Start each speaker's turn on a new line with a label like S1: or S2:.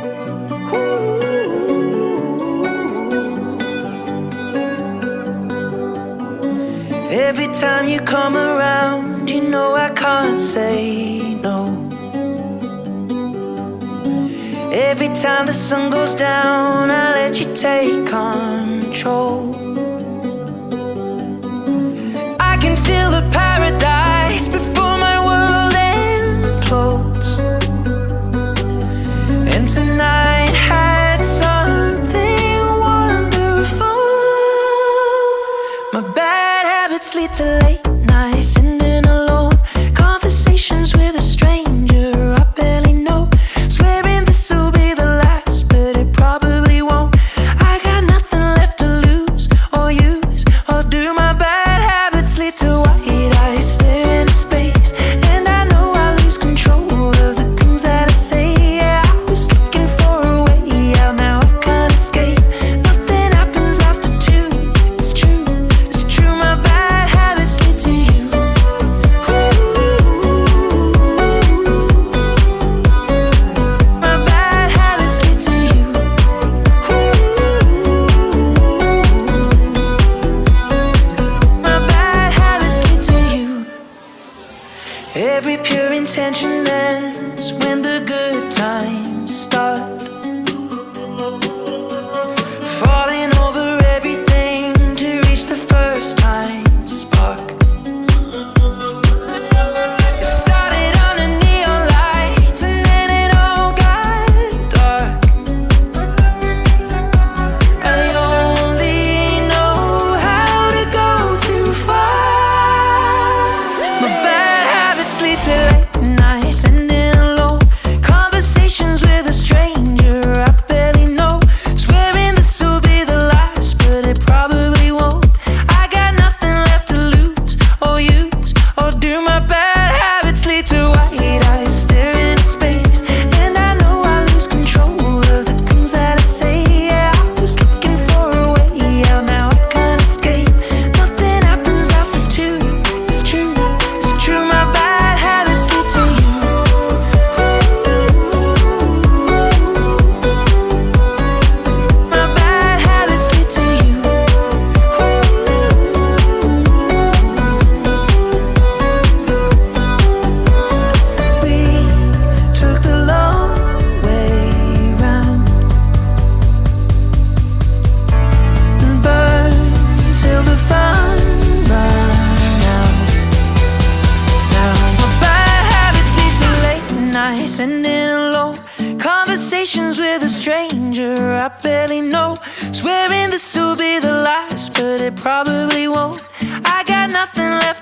S1: Every time you come around, you know I can't say no. Every time the sun goes down, I let you take control. I can feel the paradise before my world implodes. And tonight had something wonderful. My bad habits lead to late nights, sitting alone, conversations with a stranger I barely know, swearing this will be the last, but it probably won't. I got nothing left to lose or use or do. My bad habits lead to white eyes stare into space, and I know I lose control of the things that I say. Yeah, I was looking for a way out, now I can't escape. Nothing happens after two. It's true, it's true. My bad habits lead to you. My bad habits lead to you. My bad habits lead to you. Every pure intention ends when the good times start. Falling over everything to reach the first time spark. It started under neon lights and then it all got dark. I only know how to go too far. My bad habits lead to late nights, sitting alone, conversations with a stranger I barely know, swearing this will be the last, but it probably won't. I got nothing left to lose or use or do. My bad habits lead to white eyes stare into space, and I know I lose control of the things that I say. Yeah, I was looking for a way out, now I can't escape. Nothing happens after two. It's true, it's true. My bad habits lead to you. My bad habits lead to you. We took the long way round and burned till the fun ran out. Now my bad habits lead to late nights, sitting alone, conversations with a stranger I barely know, swearing this will be the last, but it probably won't. I got nothing left